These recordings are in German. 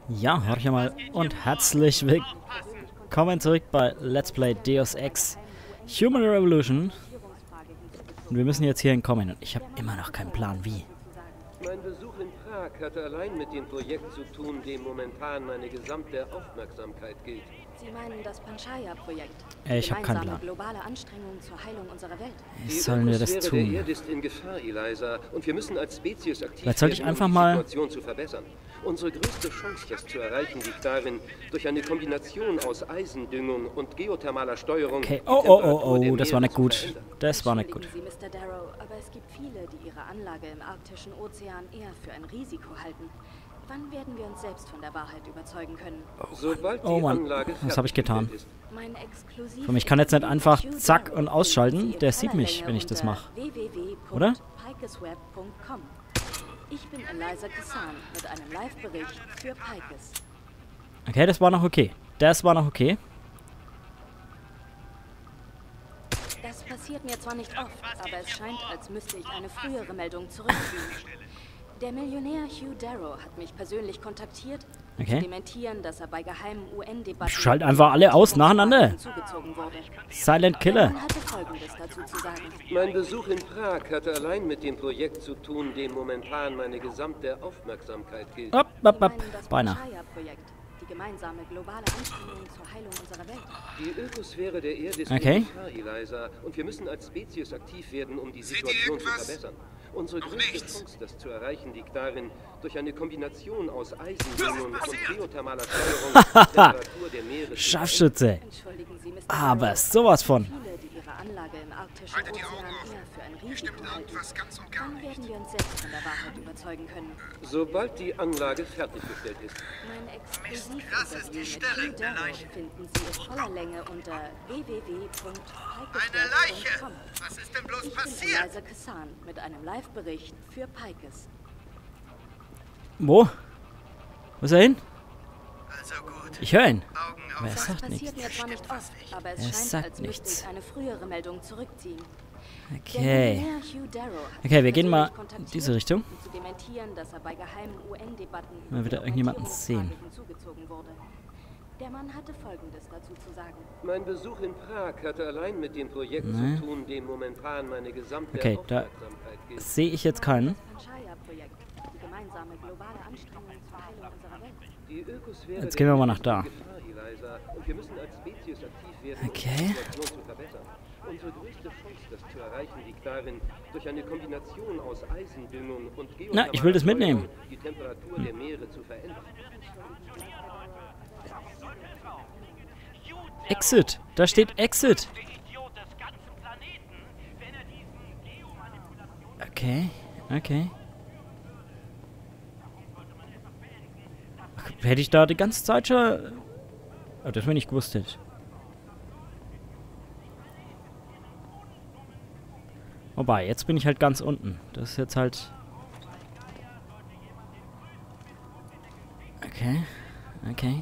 Ja, hör ich mal und herzlich willkommen zurück bei Let's Play Deus Ex Human Revolution. Und wir müssen jetzt hier hinkommen und ich habe immer noch keinen Plan, wie. Mein Besuch in Prag hatte allein mit dem Projekt zu tun, dem momentan meine gesamte Aufmerksamkeit gilt. Sie meinen das Panchaya-Projekt? Ich habe keinen Plan. Globale Anstrengungen zur Heilung unserer Welt. Wie sollen wir das Ökosphäre tun? der Erde ist in Gefahr, Eliza, und wir müssen als Spezies aktiv Vielleicht sollte ich werden, einfach die mal... Situation zu verbessern. Unsere größte Chance, das zu erreichen, liegt darin, durch eine Kombination aus Eisendüngung und geothermaler Steuerung... Okay, oh, das war nicht gut. Das war nicht gut. Entschuldigen Sie, Mr. Darrow, aber es gibt viele, die ihre Anlage im arktischen Ozean eher für ein Risiko halten. Wann werden wir uns selbst von der Wahrheit überzeugen können? Sobald die Oh Mann, Anlage was habe ich getan? fertiggestellt ist. Mein exklusiv Und ich kann jetzt nicht einfach zack und ausschalten. Der sieht mich, wenn ich das mache. Oder? www.pikesweb.com. Ich bin Eliza Kassan mit einem Live-Bericht für Pikes. Okay, das war noch okay. Das war noch okay. Das passiert mir zwar nicht oft, aber es scheint, als müsste ich eine frühere Meldung zurückziehen. Der Millionär Hugh Darrow hat mich persönlich kontaktiert, um zu dementieren, dass er bei geheimen UN-Debatten... Schalt einfach alle aus nacheinander. ...zugezogen wurde. Silent Killer. Man hatte Folgendes dazu zu sagen. Mein Besuch in Prag hatte allein mit dem Projekt zu tun, dem momentan meine gesamte Aufmerksamkeit gilt. Upp. Sie meinen das Beinahe. Panchaya-Projekt, die gemeinsame globale Anstrengung zur Heilung unserer Welt. Die Ökosphäre der Erde ist Okay. in Gefahr, Eliza, und wir müssen als Spezies aktiv werden, um die Situation zu verbessern. Unsere größte Chance, das zu erreichen, liegt darin, durch eine Kombination aus Eisendüngung und geothermaler Steuerung die Temperatur der Meere zu Scharfschütze. Entschuldigen Sie, Mr. Aber Darrow. sowas von. Viele, die ihre Anlage im arktischen Ozean eher für ein Risiko halten. Wann werden wir uns selbst von der Wahrheit überzeugen können? Sobald die Anlage fertiggestellt ist. Mein Exklusivinterview mit Hugh Darrow finden Sie in voller Länge unter www.pikesweb.com. Was ist denn bloß Ich bin passiert? Eliza Kassan mit einem Live-Bericht für Pikes. Wo? Wo ist er hin? Also gut. Ich höre ihn. Augen Aber er auf. sagt Das nichts. passiert mir zwar nicht oft, aber es Er scheint, sagt als müsste nichts. ich eine frühere Meldung zurückziehen. Der Okay. Millionär Hugh Darrow hat Okay, wir mich gehen mal persönlich in kontaktiert, diese Richtung. um zu dementieren, dass er bei geheimen UN-Debatten Mal wieder irgendjemanden sehen. hinzugezogen wurde. Der Mann hatte Folgendes dazu zu sagen. Mein Besuch in Prag hatte allein mit dem Projekt zu tun, dem momentan meine gesamte Okay, da Aufmerksamkeit gilt. sehe ich jetzt keinen. Das Panchaya-Projekt, die gemeinsame globale Anstrengung zur Heilung unserer Welt. Die Ökosphäre Jetzt gehen wir der mal Erde nach ist da. in Gefahr, Eliza, und wir müssen als Spezies aktiv werden, um Okay. die Situation zu verbessern. Unsere größte Chance, das zu erreichen, liegt darin, durch eine Kombination aus Eisendüngung und Na, ich will das mitnehmen. die Temperatur der Meere zu verändern. Exit. Da steht Exit. Okay. Okay. Ach, hätte ich da die ganze Zeit schon... Oh, das wäre nicht gewusst hätte. Wobei, jetzt bin ich halt ganz unten. Das ist jetzt halt... Okay. Okay.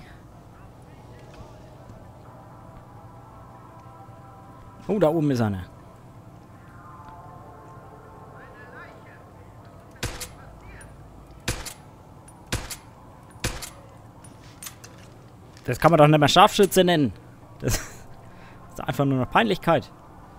Oh, da oben ist einer. Das kann man doch nicht mehr Scharfschütze nennen. Das ist einfach nur noch Peinlichkeit.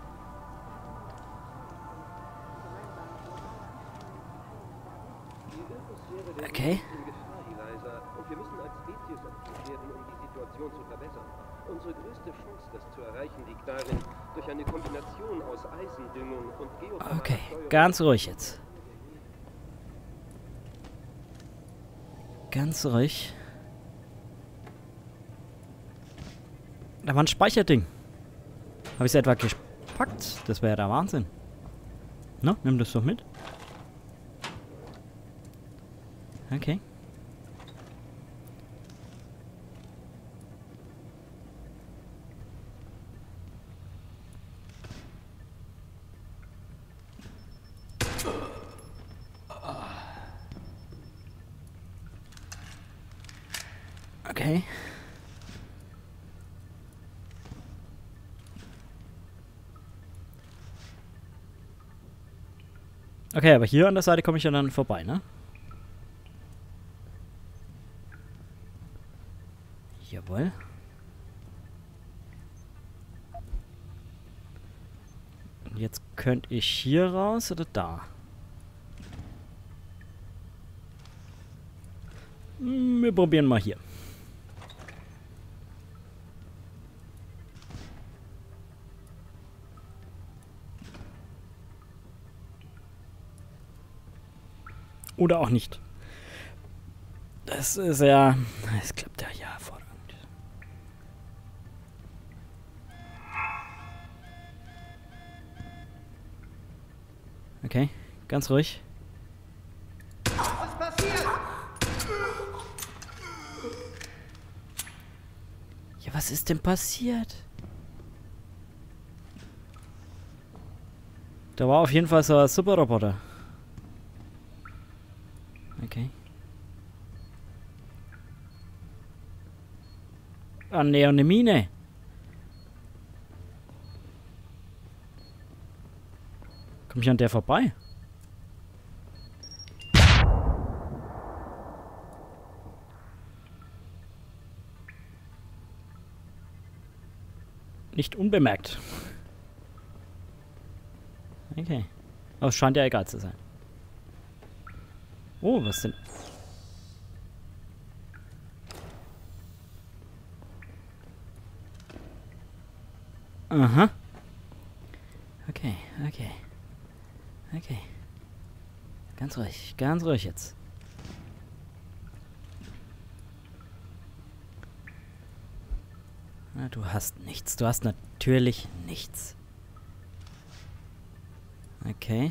Okay. In Gefahr, Eliza, und wir müssen als Spezies aktiv werden, um die Situation zu verbessern. Unsere größte Chance, das zu erreichen, liegt darin, durch eine Kombination aus Eisendüngung und geothermaler Okay, Steuerung. ganz ruhig jetzt. Ganz ruhig. Da war ein Speicherding. Habe ich es etwa gepackt? Das wäre ja der Wahnsinn. Na, nimm das doch mit. Okay. Okay. Okay, aber hier an der Seite komme ich ja dann vorbei, ne? Jawohl. Und jetzt könnte ich hier raus oder da? Wir probieren mal hier. Oder auch nicht. Das ist ja... Es klappt ja hervorragend. Okay, ganz ruhig. Was passiert? Ja, was ist denn passiert? Da war auf jeden Fall so ein Superroboter. Okay. Ah, ne, und eine Mine. Komm ich an der vorbei? Nicht unbemerkt. Okay. Aber es scheint ja egal zu sein. Oh, was denn? Aha. Okay, okay. Okay. Ganz ruhig jetzt. Na, du hast nichts. Du hast natürlich nichts. Okay.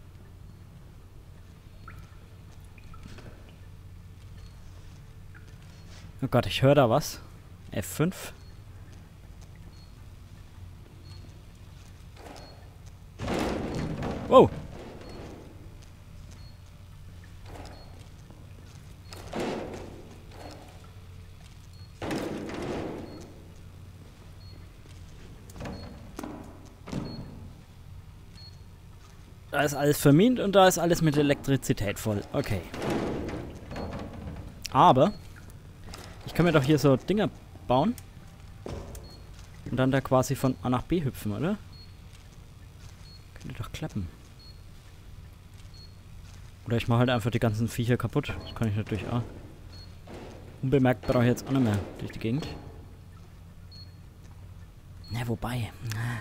Oh Gott, ich höre da was. F5. Wow. Da ist alles vermint und da ist alles mit Elektrizität voll. Okay. Aber ich kann mir doch hier so Dinger bauen. Und dann da quasi von A nach B hüpfen, oder? Könnte doch klappen. Oder ich mache halt einfach die ganzen Viecher kaputt. Das kann ich natürlich auch. Unbemerkt brauche ich jetzt auch nicht mehr durch die Gegend. Na, wobei.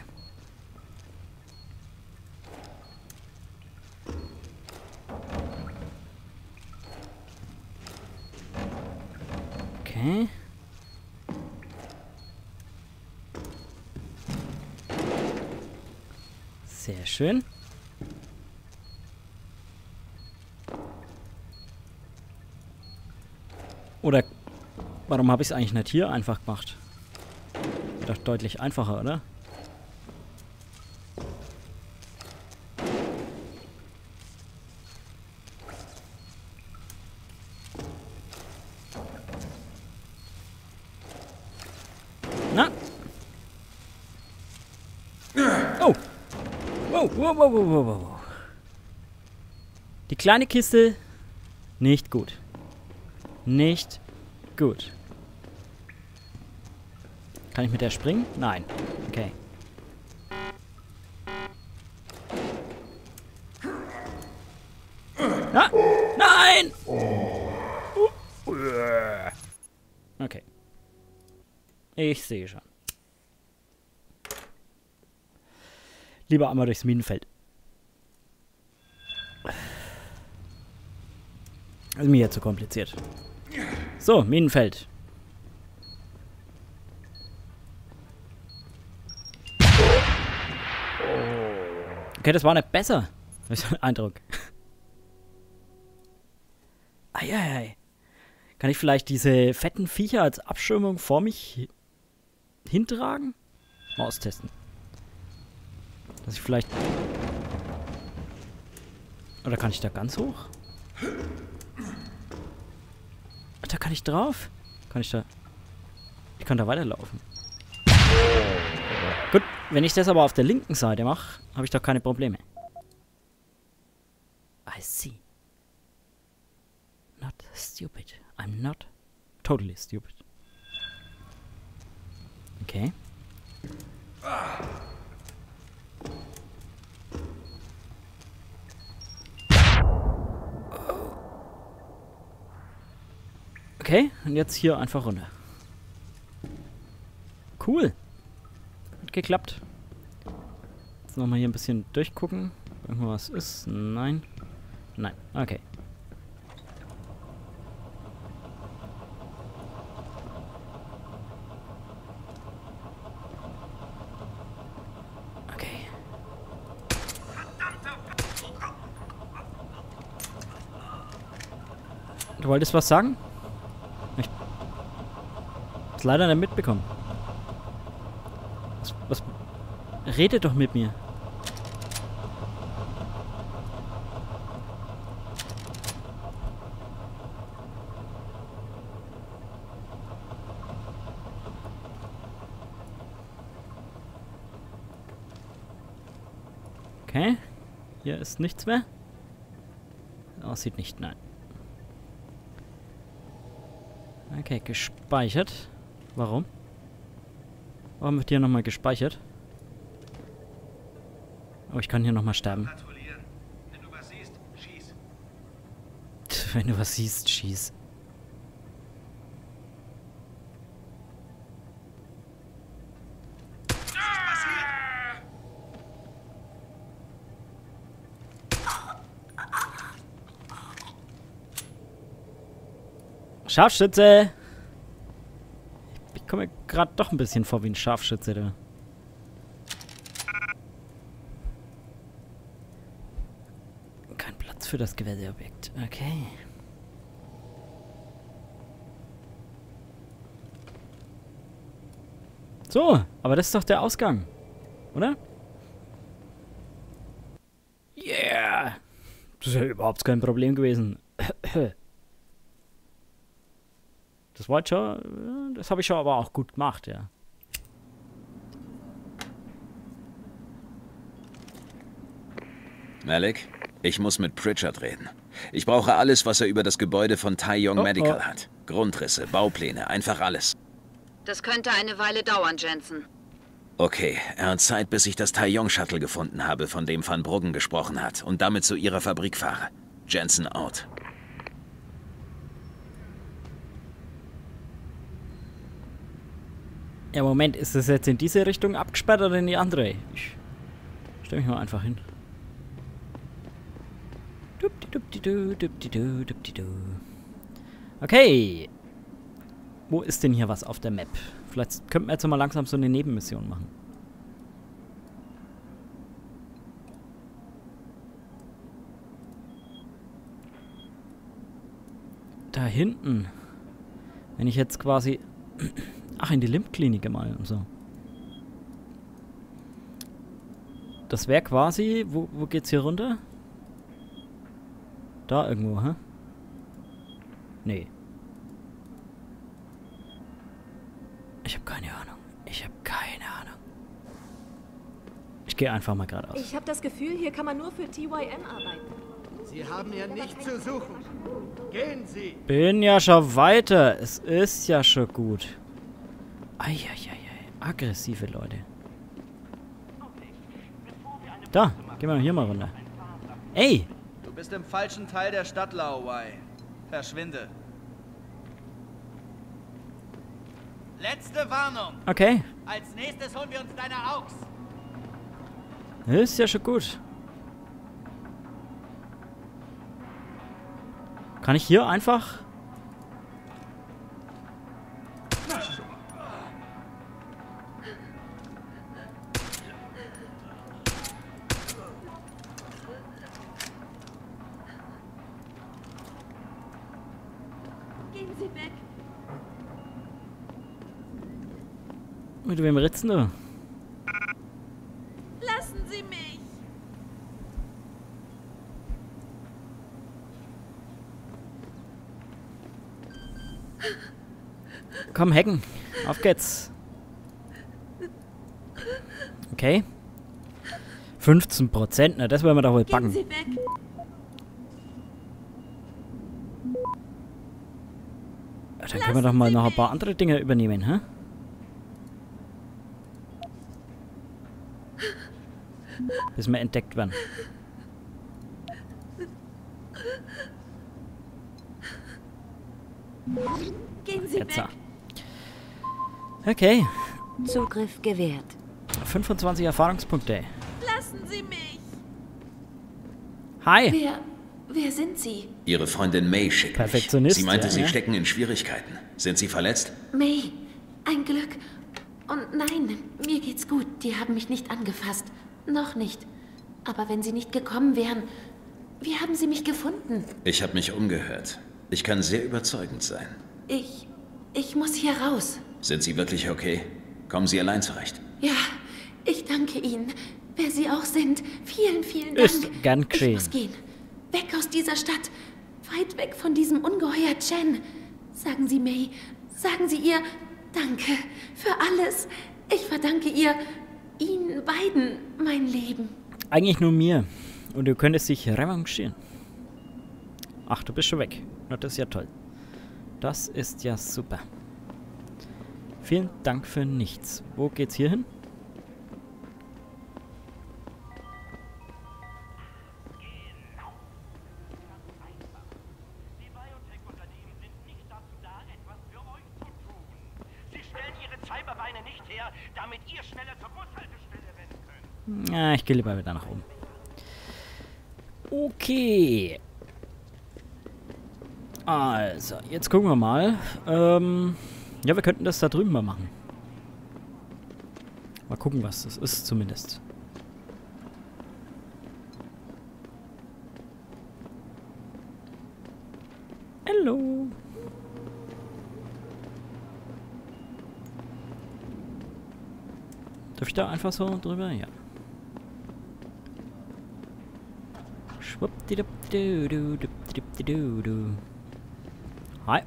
Okay. Sehr schön. Oder warum habe ich es eigentlich nicht hier einfach gemacht? Wäre doch deutlich einfacher, oder? Na? Oh! Wow, wow, wow, wow, wow. Die kleine Kiste, nicht gut. Nicht gut. Kann ich mit der springen? Nein. Okay. Ah, nein! Okay. Ich sehe schon. Lieber einmal durchs Minenfeld. Das ist mir jetzt zu kompliziert. So, Minenfeld. Okay, das war nicht besser. Das ist ein Eindruck. Eieiei. Kann ich vielleicht diese fetten Viecher als Abschirmung vor mich hintragen? Mal austesten. Dass ich vielleicht... Oder kann ich da ganz hoch? Da kann ich drauf. Kann ich da... Ich kann da weiterlaufen. Gut, wenn ich das aber auf der linken Seite mache, habe ich doch keine Probleme. I see. Not stupid. I'm not totally stupid. Okay. Okay, und jetzt hier einfach runter. Cool. Hat geklappt. Jetzt nochmal hier ein bisschen durchgucken. Irgendwas ist. Nein. Nein. Okay. Okay. Du wolltest was sagen? Ich hab's leider nicht mitbekommen. Was? Rede doch mit mir. Okay. Hier ist nichts mehr. Aussieht nicht, nein. Okay, gespeichert. Warum? Warum wird hier nochmal gespeichert? Oh, ich kann hier nochmal sterben. Wenn du was siehst, schieß. Wenn du was siehst, schieß. Scharfschütze! Ich komme mir gerade doch ein bisschen vor wie ein Scharfschütze da. Kein Platz für das Gewährobjekt. Okay. So, aber das ist doch der Ausgang. Oder? Yeah! Das ist ja überhaupt kein Problem gewesen. Das war schon, das habe ich schon aber auch gut gemacht, ja. Malik, ich muss mit Pritchard reden. Ich brauche alles, was er über das Gebäude von Taeyong Medical hat. Grundrisse, Baupläne, einfach alles. Das könnte eine Weile dauern, Jensen. Okay, er hat Zeit, bis ich das Taeyong-Shuttle gefunden habe, von dem Van Bruggen gesprochen hat, und damit zu ihrer Fabrik fahre. Jensen out. Ja, Moment, ist das jetzt in diese Richtung abgesperrt oder in die andere? Ich stelle mich mal einfach hin. Okay. Wo ist denn hier was auf der Map? Vielleicht könnten wir jetzt mal langsam so eine Nebenmission machen. Da hinten. Wenn ich jetzt quasi... Ach, in die Lymphklinik mal und so. Das wäre quasi... Wo geht's hier runter? Da irgendwo, hä? Nee. Ich habe keine Ahnung. Ich habe keine Ahnung. Ich gehe einfach mal geradeaus. Ich habe das Gefühl, hier kann man nur für TYM arbeiten. Sie haben hier nichts zu suchen. Gehen Sie! Bin ja schon weiter. Es ist ja schon gut. Eieiei. Aggressive Leute. Da, gehen wir hier mal runter. Ey! Du bist im falschen Teil der Stadt, Laowai. Verschwinde. Letzte Warnung. Okay. Als nächstes holen wir uns deine Augs. Ist ja schon gut. Kann ich hier einfach... Gehen Sie weg. Mit wem ritzen du? Lassen Sie mich. Komm, hacken. Auf geht's. Okay. 15%, na das wollen wir doch wohl Gehen packen. Sie weg. Ja, dann können wir doch mal noch ein paar andere Dinge übernehmen, hä? Bis wir entdeckt werden. Gehen Sie Jetzt. weg. Okay. Zugriff gewährt. 25 Erfahrungspunkte. Lassen Sie mich. Hi. Wer sind Sie? Ihre Freundin May schickt mich. Perfektionist, Sie meinte, ja, Sie ja. stecken in Schwierigkeiten. Sind Sie verletzt? May, ein Glück. Und nein, mir geht's gut. Die haben mich nicht angefasst. Noch nicht. Aber wenn Sie nicht gekommen wären, wie haben Sie mich gefunden? Ich habe mich umgehört. Ich kann sehr überzeugend sein. Ich muss hier raus. Sind Sie wirklich okay? Kommen Sie allein zurecht? Ja, ich danke Ihnen. Wer Sie auch sind, vielen, vielen Dank. Ist gern geschehen. Ich muss gehen. Weg aus dieser Stadt. Weit weg von diesem Ungeheuer Chen. Sagen Sie May, sagen Sie ihr Danke für alles. Ich verdanke Ihnen beiden mein Leben. Eigentlich nur mir. Und du könntest dich revanchieren. Ach, du bist schon weg. Na, das ist ja toll. Das ist ja super. Vielen Dank für nichts. Wo geht's hier hin? Ja, ich gehe lieber wieder nach oben. Okay. Also, jetzt gucken wir mal. Ja, wir könnten das da drüben mal machen. Mal gucken, was das ist zumindest. Hallo. Darf ich da einfach so drüber? Ja. Hi.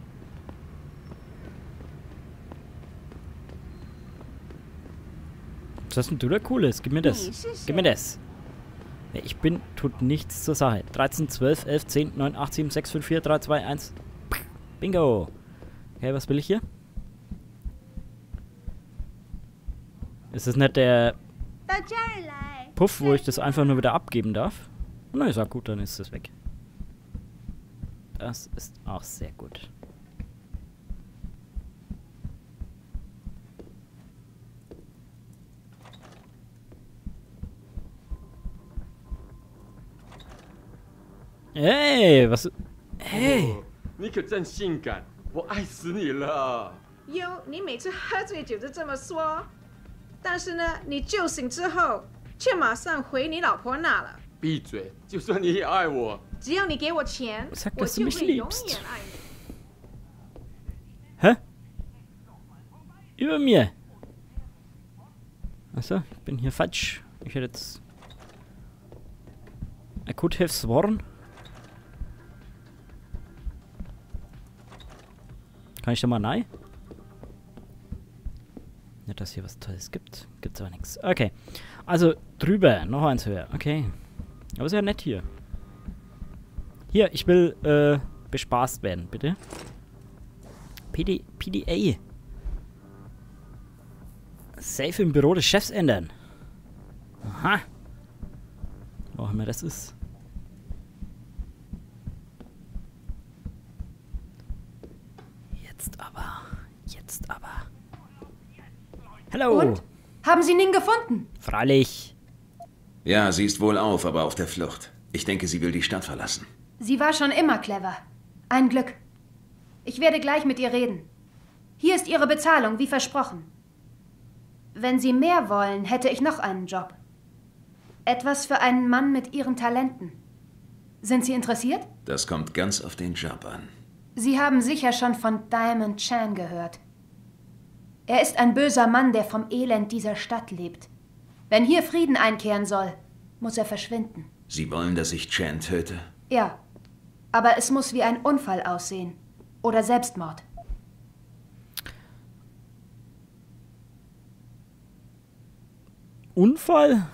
Was hast denn du da Cooles? Gib mir das. Gib mir das. Ja, ich bin, tut nichts zur Sache. 13, 12, 11, 10, 9, 8, 7, 6, 5, 4, 3, 2, 1. Bingo. Okay, was will ich hier? Ist das nicht der Puff, wo ich das einfach nur wieder abgeben darf? Na, ich sag gut, dann ist es weg. Das ist auch sehr gut. Hey, was... Hey! 你可真性感，我爱死你了！ 哟，你每次喝醉酒就这么说，但是呢，你酒醒之后却马上回你老婆那了。 闭嘴！就算你也爱我， 只要你给我钱，我就会永远爱你。 Hä? Über mir. Achso, ich bin hier falsch. Ich hätte jetzt... I could have sworn. Kann ich da mal rein? Nicht, dass hier was Tolles gibt. Gibt's aber nichts. Okay. Also, drüber. Noch eins höher. Okay. Aber ist ja nett hier. Hier, ich will, bespaßt werden, bitte. PDA. Safe im Büro des Chefs ändern. Aha. Wo auch immer das ist. Jetzt aber. Jetzt aber. Hallo. Und? Haben Sie Ning gefunden? Freilich. Ja, sie ist wohlauf, aber auf der Flucht. Ich denke, sie will die Stadt verlassen. Sie war schon immer clever. Ein Glück. Ich werde gleich mit ihr reden. Hier ist Ihre Bezahlung, wie versprochen. Wenn Sie mehr wollen, hätte ich noch einen Job. Etwas für einen Mann mit Ihren Talenten. Sind Sie interessiert? Das kommt ganz auf den Job an. Sie haben sicher schon von Diamond Chan gehört. Er ist ein böser Mann, der vom Elend dieser Stadt lebt. Wenn hier Frieden einkehren soll, muss er verschwinden. Sie wollen, dass ich Chan töte? Ja, aber es muss wie ein Unfall aussehen. Oder Selbstmord. Unfall?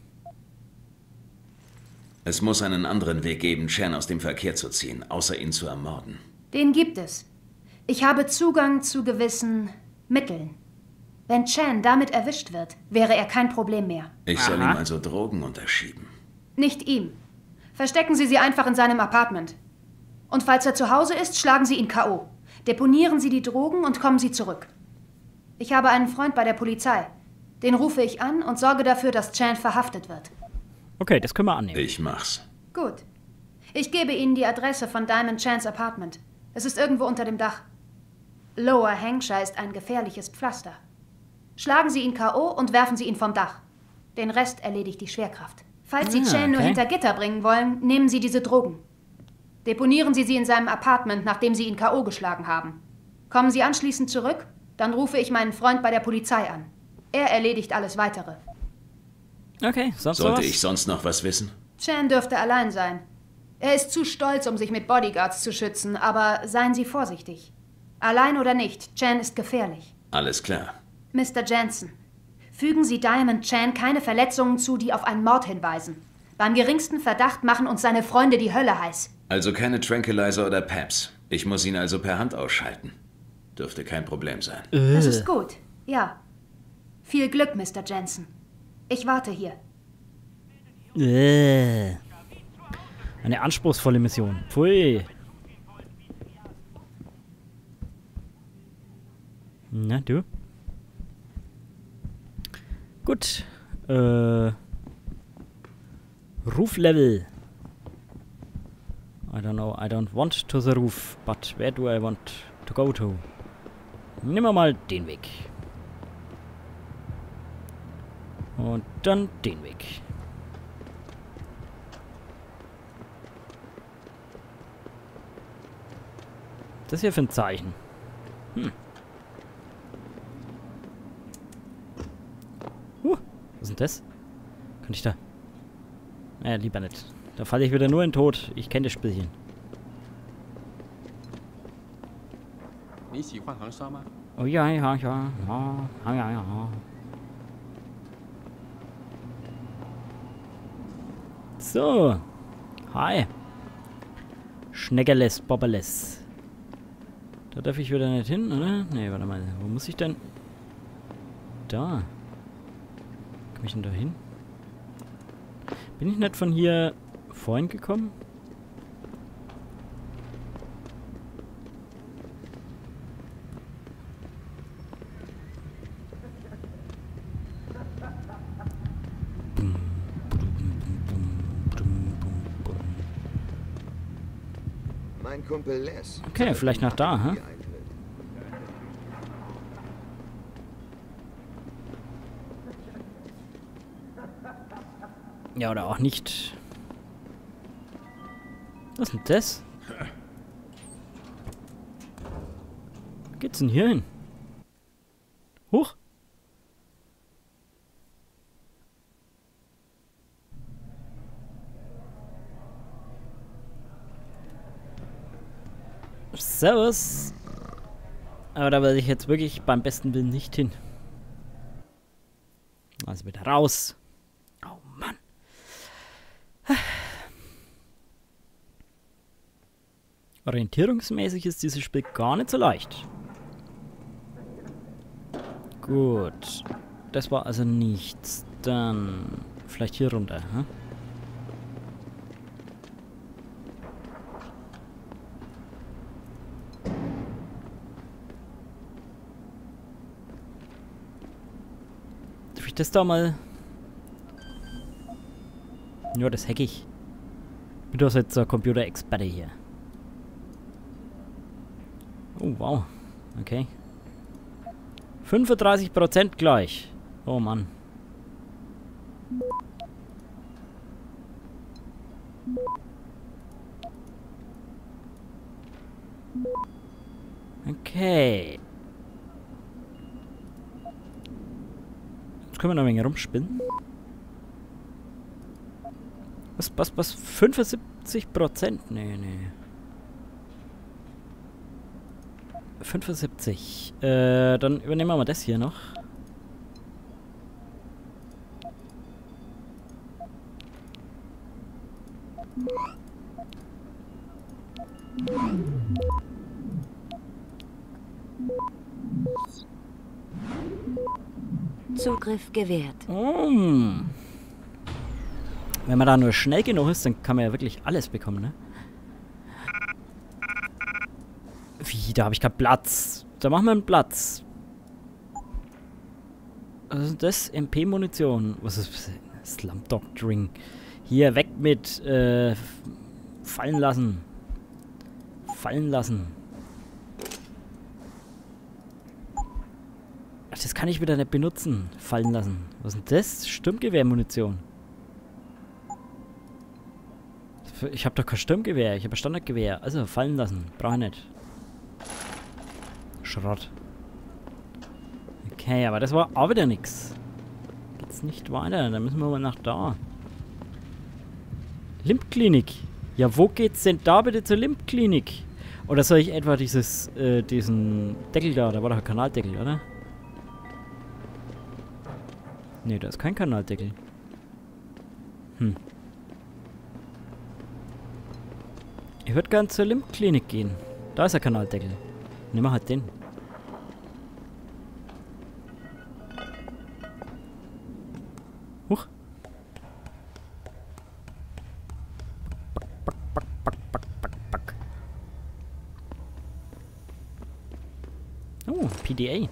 Es muss einen anderen Weg geben, Chan aus dem Verkehr zu ziehen, außer ihn zu ermorden. Den gibt es. Ich habe Zugang zu gewissen Mitteln. Wenn Chan damit erwischt wird, wäre er kein Problem mehr. Ich soll ihm also Drogen unterschieben. Nicht ihm. Verstecken Sie sie einfach in seinem Apartment. Und falls er zu Hause ist, schlagen Sie ihn K.O. Deponieren Sie die Drogen und kommen Sie zurück. Ich habe einen Freund bei der Polizei. Den rufe ich an und sorge dafür, dass Chan verhaftet wird. Okay, das können wir annehmen. Ich mach's. Gut. Ich gebe Ihnen die Adresse von Diamond Chans Apartment. Es ist irgendwo unter dem Dach. Lower Hampshire ist ein gefährliches Pflaster. Schlagen Sie ihn K.O. und werfen Sie ihn vom Dach. Den Rest erledigt die Schwerkraft. Falls Sie Chan nur hinter Gitter bringen wollen, nehmen Sie diese Drogen. Deponieren Sie sie in seinem Apartment, nachdem Sie ihn K.O. geschlagen haben. Kommen Sie anschließend zurück, dann rufe ich meinen Freund bei der Polizei an. Er erledigt alles Weitere. Okay, sonst Sollte ich sonst noch was wissen? Chan dürfte allein sein. Er ist zu stolz, um sich mit Bodyguards zu schützen, aber seien Sie vorsichtig. Allein oder nicht, Chan ist gefährlich. Alles klar. Mr. Jensen, fügen Sie Diamond Chan keine Verletzungen zu, die auf einen Mord hinweisen. Beim geringsten Verdacht machen uns seine Freunde die Hölle heiß. Also keine Tranquilizer oder Peps. Ich muss ihn also per Hand ausschalten. Dürfte kein Problem sein. Das ist gut, ja. Viel Glück, Mr. Jensen. Ich warte hier. Eine anspruchsvolle Mission. Pfui. Na, du? Gut. Roof-Level. I don't know. I don't want to the roof. But where do I want to go to? Nehmen wir mal den Weg. Und dann den Weg. Das hier für ein Zeichen. Was ist denn das? Kann ich da? Lieber nicht. Da falle ich wieder nur in den Tod. Ich kenne das Spielchen. Oh ja, ja, ja. Ja, ja, ja. So. Hi. Schneckerles, Bobberles. Da darf ich wieder nicht hin, oder? Ne, warte mal. Wo muss ich denn? Da. Komme ich denn da hin? Bin ich nicht von hier vorhin gekommen? Mein Kumpel Les. Okay, vielleicht nach da, hä? Ja, oder auch nicht. Was ist denn das? Wo geht's denn hier hin? Huch! Servus! Aber da will ich jetzt wirklich beim besten Willen nicht hin. Also wieder raus. Oh Mann. Orientierungsmäßig ist dieses Spiel gar nicht so leicht. Gut. Das war also nichts. Dann vielleicht hier runter, hm? Darf ich das da mal... Ja, das hack ich. Ich bin doch jetzt ein Computer-Experte hier. Oh, wow. Okay. 35% gleich. Oh, Mann. Okay. Jetzt können wir noch ein wenig rumspinnen. Was? 75%? Nee. 75. Dann übernehmen wir mal das hier noch. Zugriff gewährt. Oh. Wenn man da nur schnell genug ist, dann kann man ja wirklich alles bekommen, ne? Wie, da habe ich keinen Platz. Da machen wir einen Platz. Was ist das? MP-Munition. Was ist das? Slumdog Drink. Hier, weg mit. Fallen lassen. Fallen lassen. Ach, das kann ich wieder nicht benutzen. Fallen lassen. Was ist denn das? Sturmgewehrmunition. Ich habe doch kein Sturmgewehr. Ich habe ein Standardgewehr. Also, fallen lassen. Brauche ich nicht. Schrott. Okay, aber das war auch wieder nix. Geht's nicht weiter. Dann müssen wir mal nach da. Limpklinik. Ja, wo geht's denn da bitte zur Limpklinik? Oder soll ich etwa diesen Deckel da? Da war doch ein Kanaldeckel, oder? Ne, da ist kein Kanaldeckel. Hm. Ich würde gern zur Limpklinik gehen. Da ist der Kanaldeckel. Nimm mal halt den. Huch. Oh, PDA.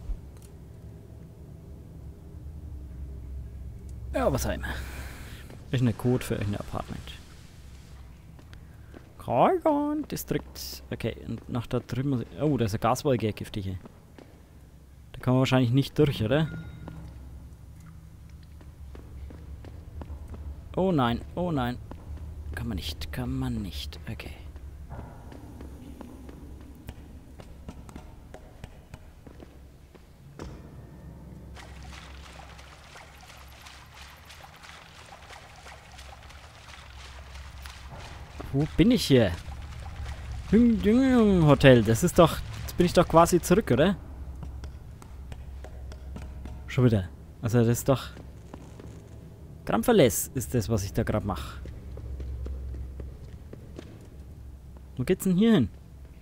Ja, was auch immer. Ist ein Code für irgendein Apartment. Kragan Distrikt. Okay, und nach da drüben muss ich... Oh, da ist eine Gaswolke, giftige. Da kann man wahrscheinlich nicht durch, oder? Oh nein, oh nein. Kann man nicht, kann man nicht. Okay. Wo bin ich hier? Hotel, das ist doch... Jetzt bin ich doch quasi zurück, oder? Schon wieder. Also das ist doch... Grammverläss ist das, was ich da gerade mache. Wo geht's denn hier hin?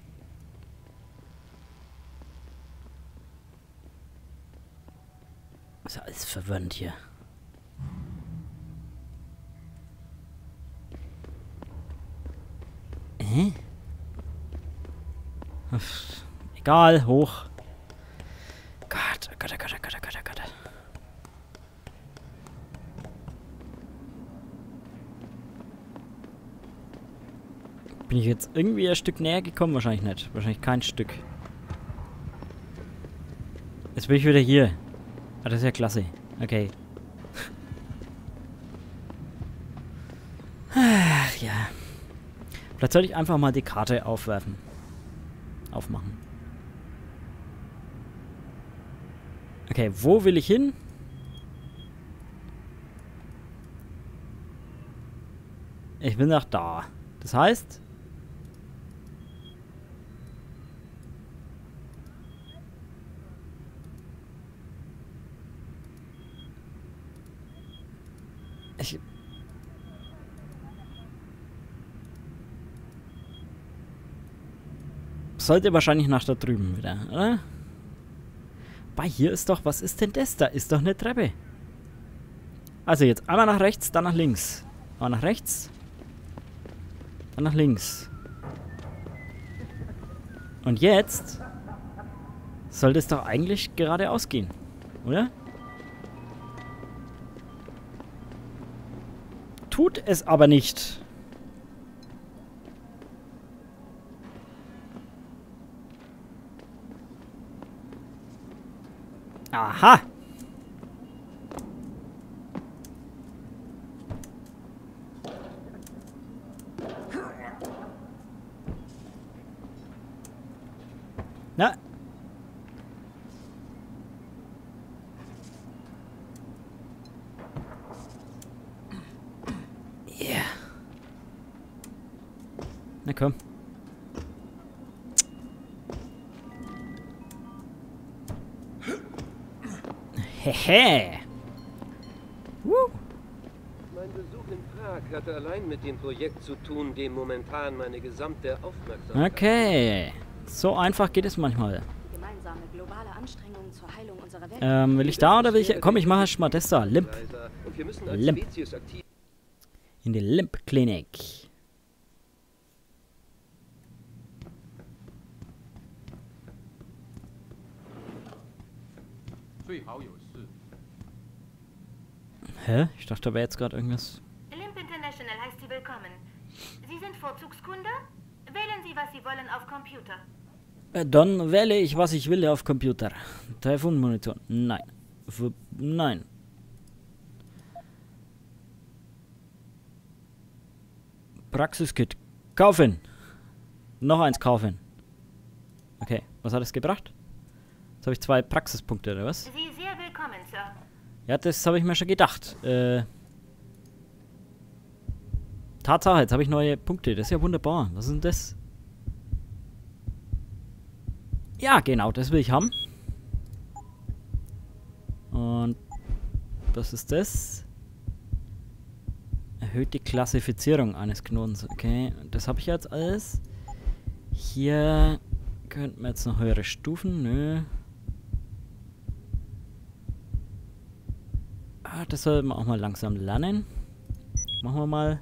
Ist ja alles verwirrend hier. Egal, hoch. Gott, oh Gott, oh Gott, oh Gott, oh Gott, oh Gott. Bin ich jetzt irgendwie ein Stück näher gekommen? Wahrscheinlich nicht. Wahrscheinlich kein Stück. Jetzt bin ich wieder hier. Ah, das ist ja klasse. Okay. Ach ja. Vielleicht sollte ich einfach mal die Karte aufwerfen. Aufmachen. Okay, wo will ich hin? Ich will nach da. Das heißt... Ich... Sollte wahrscheinlich nach da drüben wieder, oder? Bei hier ist doch... Was ist denn das? Da ist doch eine Treppe. Also jetzt einmal nach rechts, dann nach links. Einmal nach rechts. Dann nach links. Und jetzt... sollte es doch eigentlich geradeaus gehen. Oder? Tut es aber nicht. Aha! Na? Yeah. Na komm. Hehe. Mein Besuch in Prag hatte allein mit dem Projekt zu tun, dem momentan meine gesamte Aufmerksamkeit... Okay. So einfach geht es manchmal. Gemeinsam gemeinsame globale Anstrengungen zur Heilung unserer Welt. Will ich da oder will ich... Komm, ich mache erst mal das da. Limp. Und wir müssen als Limp. Spezies aktiv. In die Limp-Klinik. Hä? Ich dachte, da wäre jetzt gerade irgendwas... Limp International heißt Sie willkommen. Sie sind Vorzugskunde? Wählen Sie, was Sie wollen, auf Computer. Dann wähle ich, was ich will auf Computer. Telefonmonitor. Nein. Nein. Praxiskit. Kaufen. Noch eins kaufen. Okay, was hat es gebracht? Jetzt habe ich 2 Praxispunkte, oder was? Sie sehr willkommen, Sir. Ja, das habe ich mir schon gedacht. Tatsache, jetzt habe ich neue Punkte. Das ist ja wunderbar. Was ist denn das? Ja, genau, das will ich haben. Und was ist das? Erhöht die Klassifizierung eines Knotens. Okay, das habe ich jetzt alles. Hier könnten wir jetzt noch höhere Stufen. Nö. Ah, das sollten wir auch mal langsam lernen. Machen wir mal.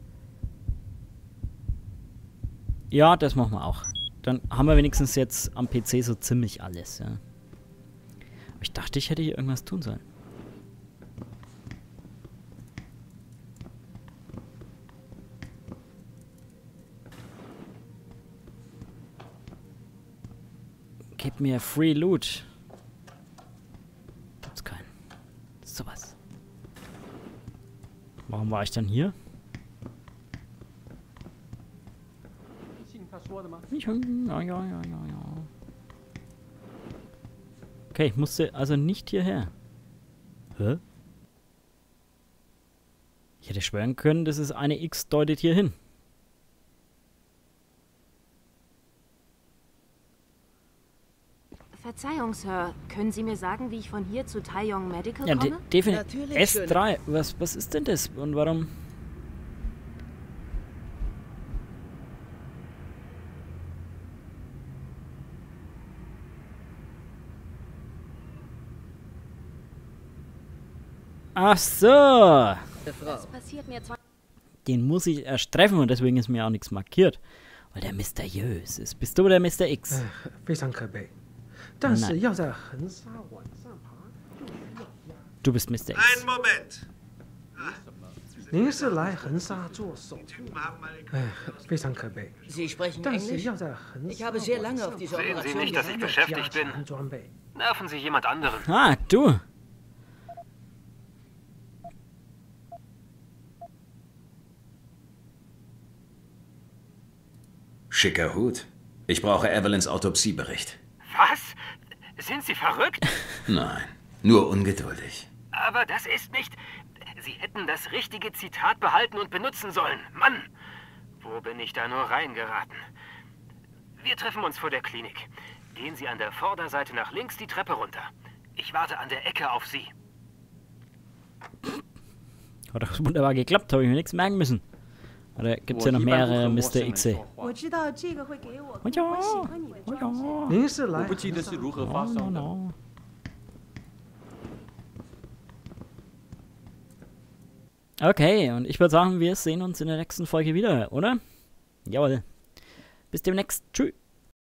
Ja, das machen wir auch. Dann haben wir wenigstens jetzt am PC so ziemlich alles, ja. Aber ich dachte, ich hätte hier irgendwas tun sollen. Gib mir Free Loot. Gibt's keinen. Sowas. Warum war ich dann hier? Ja. Okay, ich musste also nicht hierher. Hä? Ich hätte schwören können, das ist eine X deutet hier hin. Verzeihung, Sir. Können Sie mir sagen, wie ich von hier zu Taeyong Medical Ja, komme? definitiv. S3. Was ist denn das? Und warum... Ach so. Das passiert mir zwar. Den muss ich erst treffen und deswegen ist mir auch nichts markiert. Weil der mysteriös ist. Bist du der Mr. X? Nein. Du bist Mr. X. Einen Moment. Sie sprechen Englisch? Ich habe sehr lange auf diese Operation Sehen Sie nicht, dass ich beschäftigt bin? Nerven Sie jemand anderen. Ah, du. Schicker Hut. Ich brauche Evelyns Autopsiebericht. Was? Sind Sie verrückt? Nein, nur ungeduldig. Aber das ist nicht... Sie hätten das richtige Zitat behalten und benutzen sollen. Mann! Wo bin ich da nur reingeraten? Wir treffen uns vor der Klinik. Gehen Sie an der Vorderseite nach links die Treppe runter. Ich warte an der Ecke auf Sie. Hat doch wunderbar geklappt, habe ich mir nichts merken müssen. Oder gibt es ja noch mehrere Mr. X? Okay, und ich würde sagen, wir sehen uns in der nächsten Folge wieder, oder? Jawohl. Bis demnächst. Tschüss.